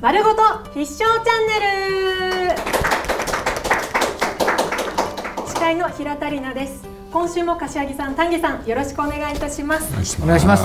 丸ごと必勝チャンネル。司会の平田里奈です。今週も柏木さん、丹下さん、よろしくお願いいたします。 お願いします。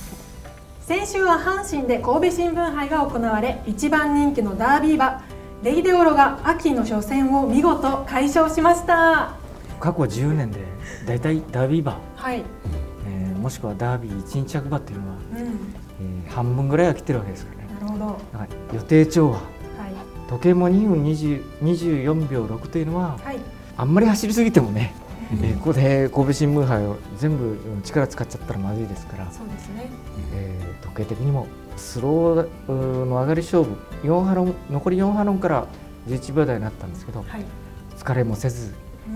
先週は阪神で神戸新聞杯が行われ、一番人気のダービー馬レイデオロが秋の初戦を見事快勝しました。 過去10年でだいたいダービー馬、 はい、 もしくはダービー1日着馬っていうのは、半分ぐらいは来てるわけですからね。 なるほど。 だから予定調和、 はい、 時計も2分24秒6というのは、 はい、 あんまり走りすぎてもね、ここで神戸新聞杯を全部力使っちゃったらまずいですから、 そうですね、 時計的にもスローの上がり勝負4ハロン、残り4ハロンから11秒台になったんですけど、はい、疲れもせず、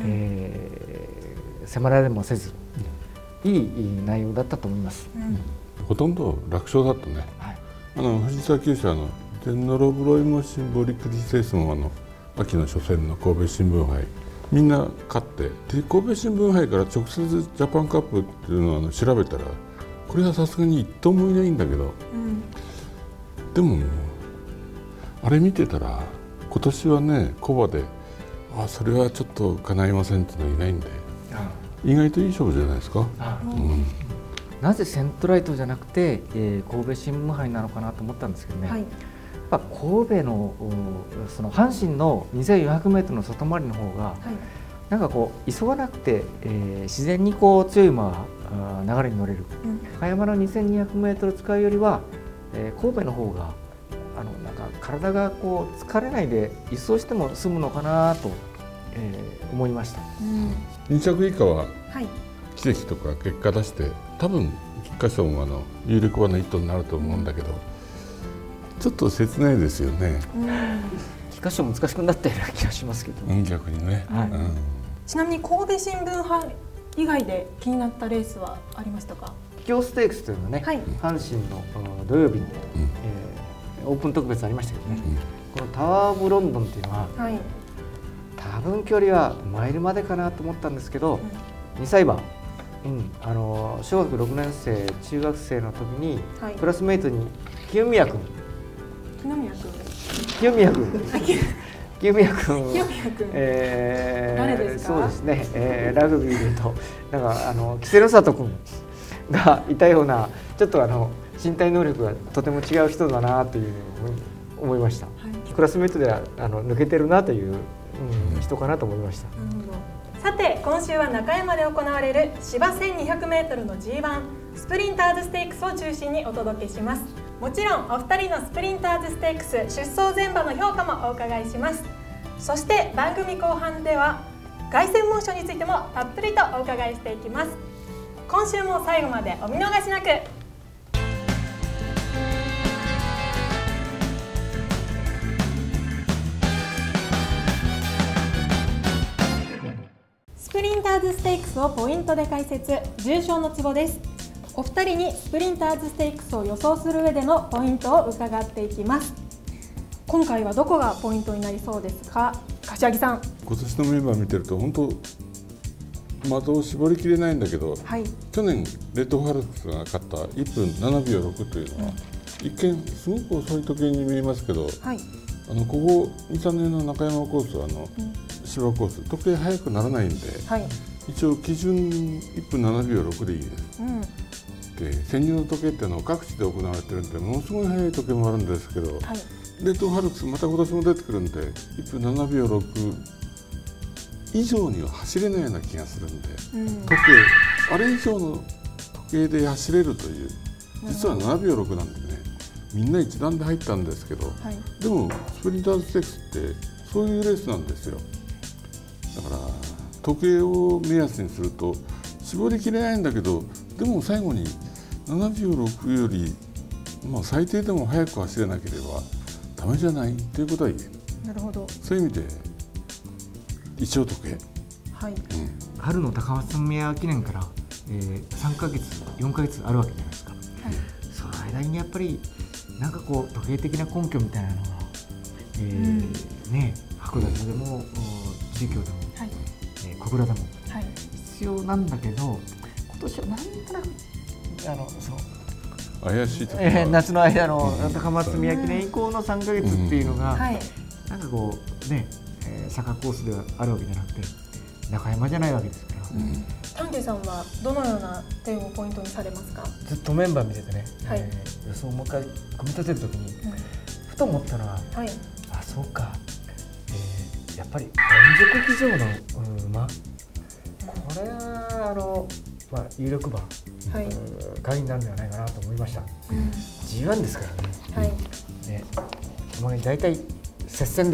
迫られもせず、いい内容だったと思います。 ほとんど楽勝だったね。はい、藤沢厩舎のデンノロブロイモシンボリクリセースも秋の初戦の神戸新聞杯みんな勝って、で神戸新聞杯から直接ジャパンカップっていうのを調べたら、これはさすがに一頭もいないんだけど、でもあれ見てたら今年はねコバでそれはちょっと叶いませんっていうのはいないんで、意外といい勝負じゃないですか。 なぜセントライトじゃなくて、神戸新聞杯なのかなと思ったんですけどね、はい、やっぱ神戸のその阪神の 2400m の外回りの方が、はい、なんかこう急がなくて、自然にこう強い馬が流れに乗れる、葉山の 2200m 使うよりは、神戸の方がなんか体がこう疲れないで一走しても済むのかなと、思いました。 2着以下は奇跡とか結果出して、多分菊花賞も有力馬の一頭になると思うんだけど、ちょっと切ないですよね。 菊花賞難しくなったような気がしますけど、 逆にね。 ちなみに神戸新聞杯以外で気になったレースはありましたか？ 桔梗ステークスというのはね、はい、阪神の土曜日に、オープン特別ありましたけどね、このタワー・オブ・ロンドンっていうのは、はい、多分距離はマイルまでかなと思ったんですけど、2歳馬、小学6年生中学生の時に、はい、クラスメイトに清宮君、誰ですか？そうですね、ラグビーでいうとなんか稀勢の里君がいたような、ちょっと身体能力がとても違う人だなというふうに思いました。はい、クラスメイトでは抜けてるなという、人かなと思いました。 さて今週は中山で行われる芝 1200m の G1 スプリンターズステークスを中心にお届けします。もちろんお二人のスプリンターズステークス出走前馬の評価もお伺いします。そして番組後半では凱旋門賞についてもたっぷりとお伺いしていきます。今週も最後までお見逃しなく。スプリンターズステークスをポイントで解説、重賞のツボです。お二人にスプリンターズステークスを予想する上でのポイントを伺っていきます。今回はどこがポイントになりそうですか、柏木さん。 今年のメンバー見てると本当的を絞りきれないんだけど、はい、去年レッドファルクスが勝った1分7秒6というのは、一見すごく遅い時計に見えますけど、はい、ここ 2,3 年の中山コースは芝コース時計速くならないんで、はい、一応基準1分7秒6でいいです。で潜入の時計っていうのは各地で行われてるんで、ものすごい速い時計もあるんですけど、はい、レッドファルクスまた今年も出てくるんで1分7秒6以上には走れないような気がするんで、時計あれ以上の時計で走れるという、実は7秒6なんでね、みんな一段で入ったんですけど、はい、でもスプリンターズステークスってそういうレースなんですよ。だから時計を目安にすると絞りきれないんだけど、でも最後に7秒6より、最低でも速く走れなければダメじゃないということは言える。 なるほど。 そういう意味で一応時計、 はい、春の高松宮記念から、3ヶ月4ヶ月あるわけじゃないですか。はい、その間にやっぱりなんかこう時計的な根拠みたいなのが、ね、函館でも中京でも、はい、小倉でも、はい、必要なんだけど、今年はなんとなく怪しいと夏の間の高松宮記念以降の3ヶ月っていうのが、なんかこうね、坂コースであるわけじゃなくて中山じゃないわけですから。 丹下さんはどのような点をポイントにされますか？ ずっとメンバー見ててね、予想をもう一回組み立てるときに、ふと思ったのは、あ、そうか、やっぱり連続騎乗の馬、これは有力馬、鍵になるんではないかなと思いました。G1 ですからね。大体接戦です。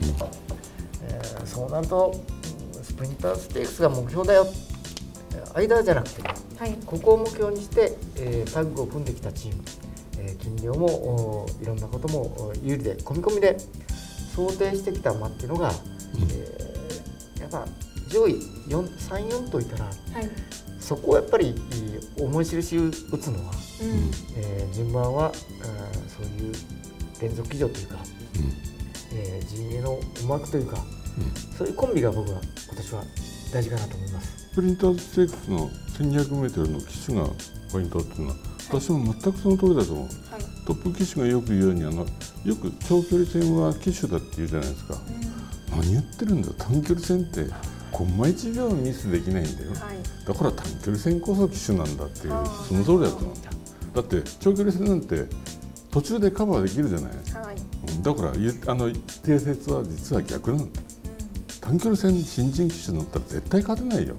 そうなるとスプリンターステークスが目標だよ、間じゃなくて、ここを目標にして、タッグを組んできたチーム、金量もいろんなことも有利で込み込みで想定してきた馬っていうのが、やっぱ上位3、4といたら、そこをやっぱり思い印を打つのは、順番はそういう連続騎乗というか、陣営の思惑というか、そういうコンビが僕は今年は大事かなと思います。 スプリンターズステークスの 1200m の騎手がポイントっていうのは、私も全くその通りだと思う。トップ騎手がよく言うように、よく長距離戦は騎手だって言うじゃないですか。何言ってるんだよ、短距離戦ってコンマ1秒ミスできないんだよ、だから短距離戦こそ騎手なんだっていう、その通りだと思う。だって長距離戦なんて途中でカバーできるじゃない、だから定説は実は逆なんだ。短距離戦新人騎手乗ったら絶対勝てないよ、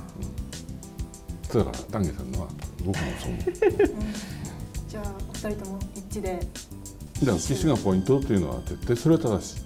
だから丹下さんのは僕もそう思う。 じゃあお二人とも一致で。 だから騎手がポイントというのは絶対それは正しい。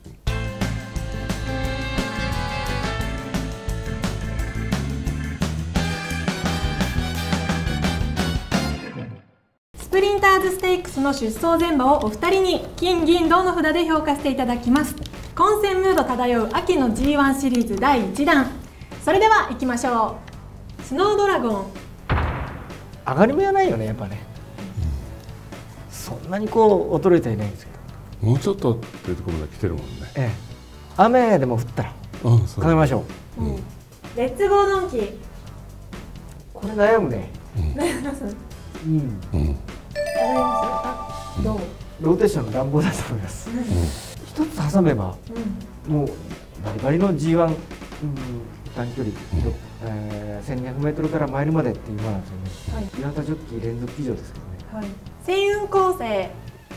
スプリンターズステークスの出走前馬をお二人に金銀銅の札で評価していただきます。混戦ムード漂う秋の G1 シリーズ第1弾、それでは行きましょう。スノードラゴン、 上がり目はないよね、やっぱね。そんなにこう衰えてはいないんですけど、もうちょっとっていうところまで来てるもんね。 雨でも降ったら考えましょう。 レッツゴードンキー、 これ悩むね。 悩みます。悩みます。どう？ ローテーションの乱暴だと思います。一つ挟めば、もうバリバリの G1、短距離、1200m からマイルまでっていう馬なんですよね。岩田ジョッキー連続騎乗ですけどね。 星雲構成、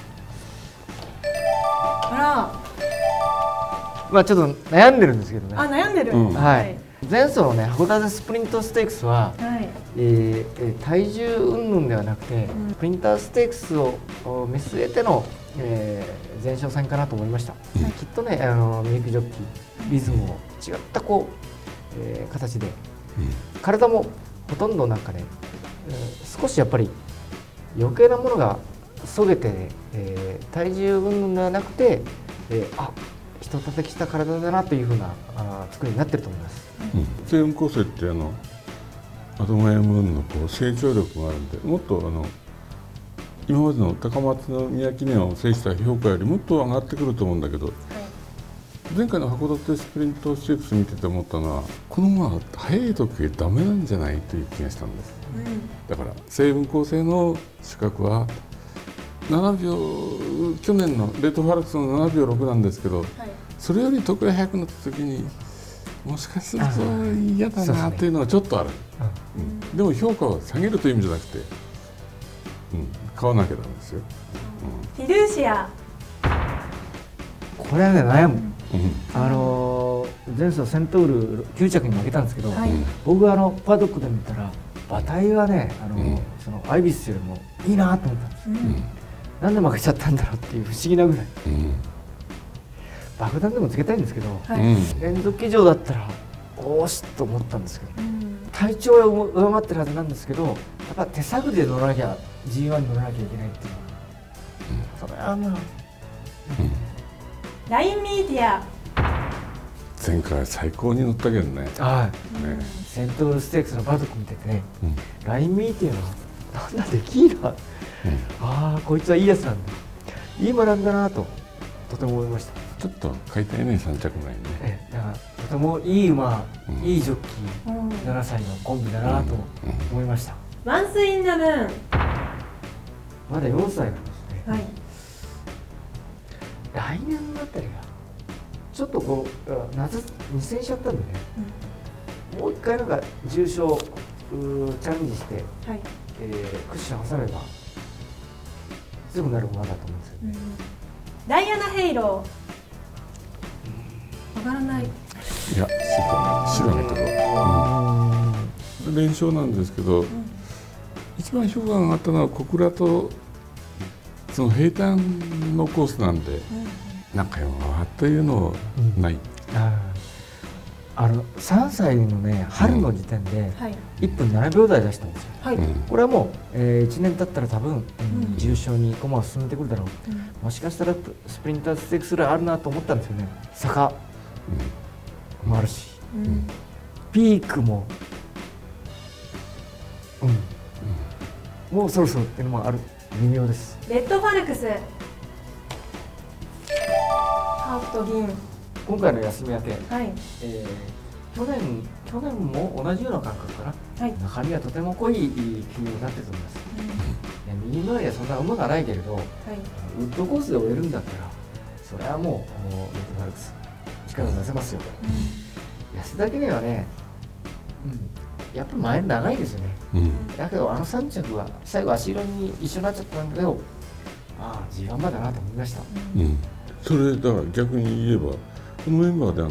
まあちょっと悩んでるんですけどね。 悩んでる。 前走のね函館スプリントステークスは、体重云々ではなくて、スプリンターステークスを見据えての、前哨戦かなと思いました。きっとねミルクジョッキーリズムを違ったこう、形で、体もほとんどなんかね、少しやっぱり余計なものがそげて、体重云々ではなくて、人たたきした体だなというふうな作りになってると思います。 星雲構成ってアドマイムーンのこう成長力があるんで、もっと今までの高松宮記念を制した評価よりもっと上がってくると思うんだけど、前回の函館スプリントステークス見てて思ったのは、この馬は速い時ダメなんじゃないという気がしたんです。だから星雲構成の資格は7秒、去年のレッドファルクスの7秒6なんですけど、それより得意速くなった時にもしかすると嫌だなっていうのはちょっとある。でも評価を下げるという意味じゃなくて、買わなきゃなんですよ。 フィルーシア、 これはね悩む。前走セントウル9着に負けたんですけど、僕はパドックで見たら馬体はねそのアイビスよりもいいなと思ったんです。なんで負けちゃったんだろうっていう不思議なぐらい、爆弾でもつけたいんですけど、連続騎乗だったらおーしと思ったんですけど、体調は上回ってるはずなんですけど、やっぱ手探りで乗らなきゃ G1 に乗らなきゃいけないっていうのは、それはまあ、 ラインミーディア、 前回最高に乗ったけどね。 セントウルステークスのバドック見ててね、ラインミーっていうのはなんだできるな、こいつはいいやつなんだ、いい馬なんだなととても思いました。 ちょっと買いたいね、3着前にね。 だからとてもいい馬、いいジョッキー、7歳のコンビだなと思いました。 ワンスインザムーン、 まだ4歳なんですね。 はい、 来年あたりがちょっとこう夏2戦しちゃったんでね、もう一回なんか重賞チャレンジして、はい、クッション挟めば強くなる馬だと思うんですよね。 ダイアナ・ヘイロー、わからない。いや、白のところ、連勝なんですけど、一番評価が上がったのは小倉とその平坦のコースなんで、何回も回っていうのない。 3歳のね春の時点で1分7秒台出したんですよ。これはもう、1年経ったら多分、重賞に駒を進めてくるだろう、もしかしたらスプリンターズステークスぐらいあるなと思ったんですよね。坂もあるし、ピークも、もうそろそろっていうのもある。微妙です。 レッドファルクス、ハーフと銀。 今回の休み明け、 はい、 去年も同じような感覚かな、はい、中身はとても濃い球になってると思います。右回りはそんな馬がないけれど、はい、ウッドコースで終えるんだったらそれはもうレッドファルクス力を出せますよ。安田記念はね、やっぱり前長いですよね。だけど3着は最後足色に一緒になっちゃったんだけど、G1馬だなと思いました。 それだから逆に言えばこのメンバーで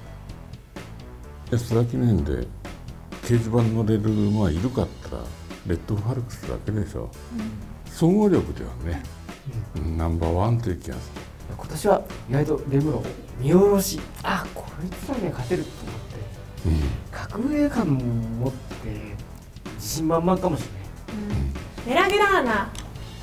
安田記念で掲示板乗れる馬がいるかったらレッドファルクスだけでしょ。総合力ではね、ナンバーワンという気がする。 今年は意外とレムロ見下ろし、こいつらには勝てると思って、格上感持って自信満々かもしれない。メラグラーナ、も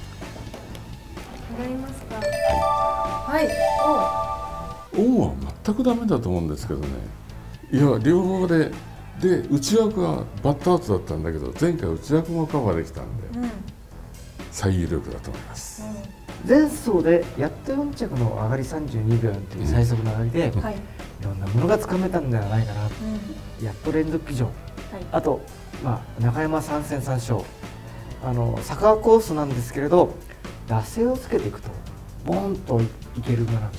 らいますか。はい。 オンは全くダメだと思うんですけどね。いや、両方で内枠はバットアウトだったんだけど、前回内枠もカバーできたんで、最有力だと思います。 前走でやっと4着の上がり32秒という最速の上がりで、いろんなものがつかめたんではないかな。やっと連続騎乗、あと、中山3戦3勝、坂コースなんですけれど、惰性をつけていくとボーンといける馬なんだな。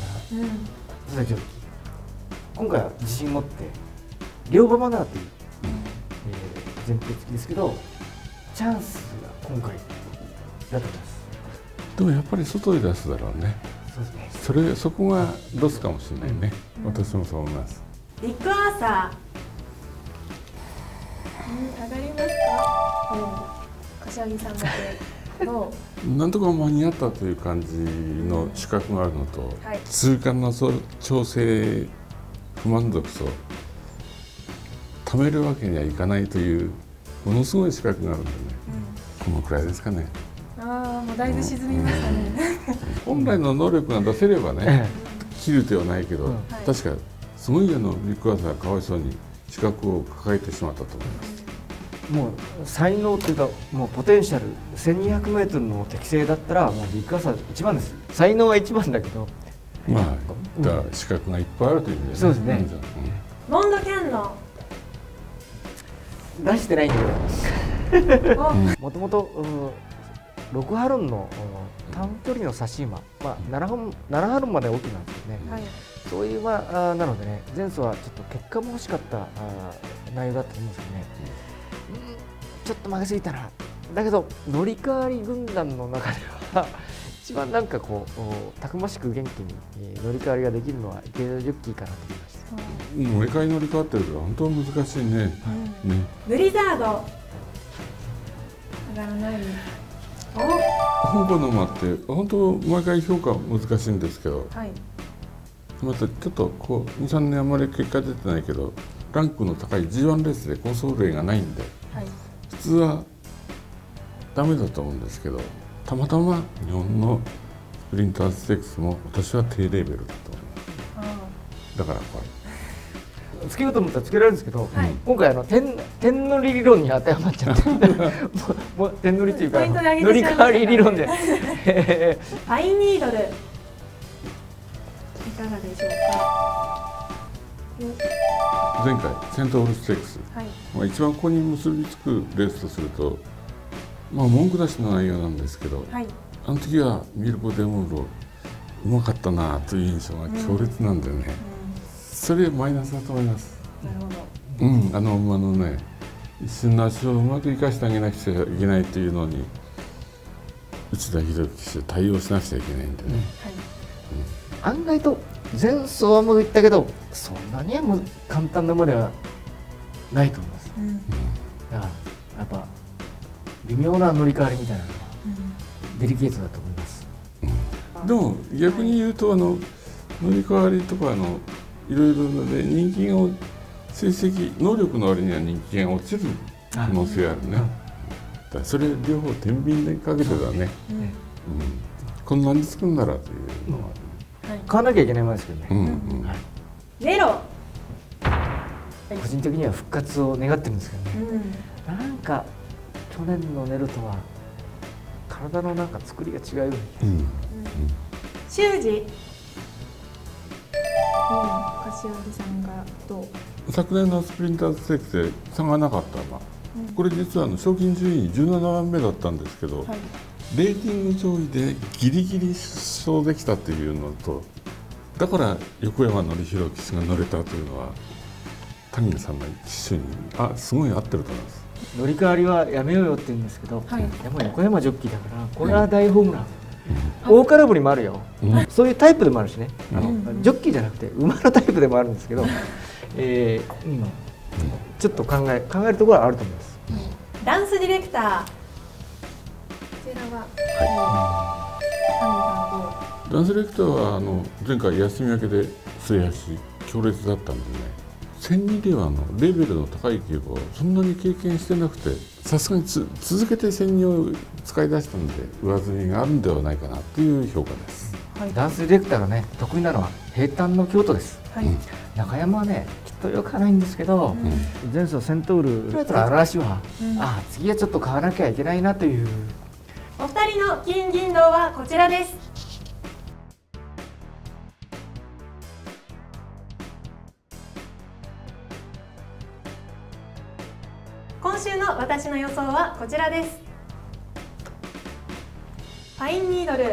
今回は自信持って両馬マナーという、前提付きですけど、チャンスが今回だと思います。 でもやっぱり外に出すだろうね。そこがロスかもしれないね。私もそう思います。 ビッグアーサー、上がりますか。柏木さんだけどなんとか間に合ったという感じの資格があるのと、通関の調整不満足と貯めるわけにはいかないというものすごい資格があるんでね、このくらいですかね。 もうだいぶ沈みましたね。 本来の能力が出せればね、切る手はないけど、確かすごいビッグアーサーがかわいそうに資格を抱えてしまったと思います。 もう才能というか、もうポテンシャル 1200m の適正だったらもうビッグアーサー1番です。才能は1番だけど、 資格がいっぱいあるという意味で、 そうですね。 モンドキャンノ出してないんだけど、もともと6ハルンの短距離の差し馬、7ハルンまで大きなんですよね。そういう馬なのでね、前走はちょっと結果も欲しかった内容だったと思うんですけどね、ちょっと負けすぎたな。だけど乗り換わり軍団の中では一番なんかこうたくましく元気に乗り換わりができるのは池田ジョッキーかなと思いました。 乗り換わってるから本当難しいね。 ブリザード、上がらない。 香港の馬って本当毎回評価難しいんですけど、またちょっとこう 2,3 年あまり結果出てないけど、ランクの高い G1 レースで好走例がないんで、普通はダメだと思うんですけど、たまたま日本のスプリンターズステークスも私は低レベルだと思います。だから怖い。 つけようと思ったらつけられるんですけど、今回点乗り理論に当てはまっちゃってもう点乗りというか乗り換わり理論でパイニードル、いかがでしょうか。 前回セントオールステークス、一番ここに結びつくレースとすると、文句出しの内容なんですけど、 あの時はミルコ・デ・ムーロうまかったなという印象が強烈なんでね、それマイナスだと思います。 なるほど。 あの馬のね、一瞬の足をうまく生かしてあげなくちゃいけないというのに内田博騎手対応しなくちゃいけないんでね、 案外と前走はもう言ったけどそんなにはもう簡単な馬ではないと思います。だからやっぱ微妙な乗り換わりみたいなのはデリケートだと思います。 でも逆に言うと乗り換わりとかいろいろで人気が成績能力の割には人気が落ちる可能性があるね。だからそれ両方天秤でかけてだね、こんなに作るならというのは買わなきゃいけないものですけどね。 ネロ個人的には復活を願ってるんですけどね、なんか去年のネロとは体のなんか作りが違うように、 修二、柏木さんがどう？ 昨年のスプリンターズステークスで差がなかった馬、これ実は賞金順位17番目だったんですけど、レーティング上位でギリギリ出走できたというのと、だから横山典弘騎手が乗れたというのは谷さんが騎手にすごい合ってると思います。 乗り換わりはやめようよって言うんですけど、でも横山ジョッキーだからこれは大ホームラン、大空振りもあるよ、そういうタイプでもあるしね、ジョッキーじゃなくて馬のタイプでもあるんですけど、ちょっと考えるところはあると思います。 ダンスディレクター、こちらはダンスディレクターは前回休み明けで末脚強烈だったんでね、1002ではレベルの高い競馬をそんなに経験してなくて、さすがに続けて1002を使い出したので上積みがあるんではないかなという評価です。 ダンスディレクターがね得意なのは平坦の京都です。中山はねきっとよくはないんですけど、前走セントウルトラ嵐は、次はちょっと買わなきゃいけないなという。 お二人の金銀銅はこちらです。今週の私の予想はこちらです。パインニードル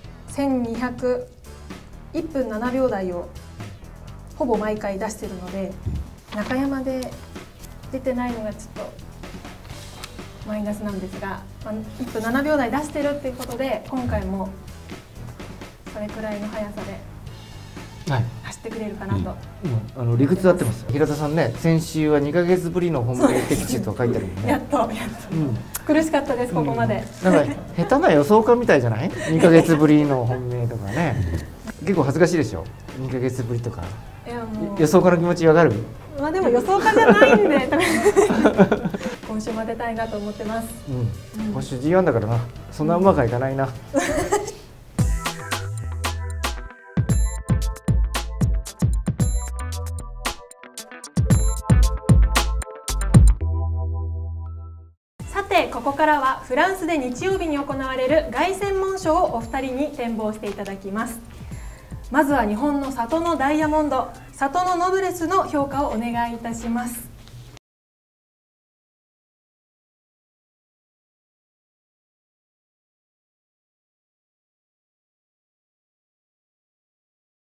1200、1分7秒台をほぼ毎回出しているので、中山で出てないのがちょっとマイナスなんですが、1分7秒台出してるっていうことで今回もそれくらいの速さで走ってくれるかなと。 理屈合ってます。平田さんね、先週は2ヶ月ぶりの本命的中と書いてあるもんね。 やっと苦しかったです、ここまで。 なんか下手な予想家みたいじゃない？ 2 ヶ月ぶりの本命とかね。結構恥ずかしいでしょ。2ヶ月ぶりとか。予想家の気持ちわかる？ でも予想家じゃないんで今週も出たいなと思ってます。 今週 G1 だからな、そんなうまくはいかないな。 さてここからはフランスで日曜日に行われる凱旋門賞をお二人に展望していただきます。まずは日本のサトノダイヤモンド、サトノノブレスの評価をお願いいたします。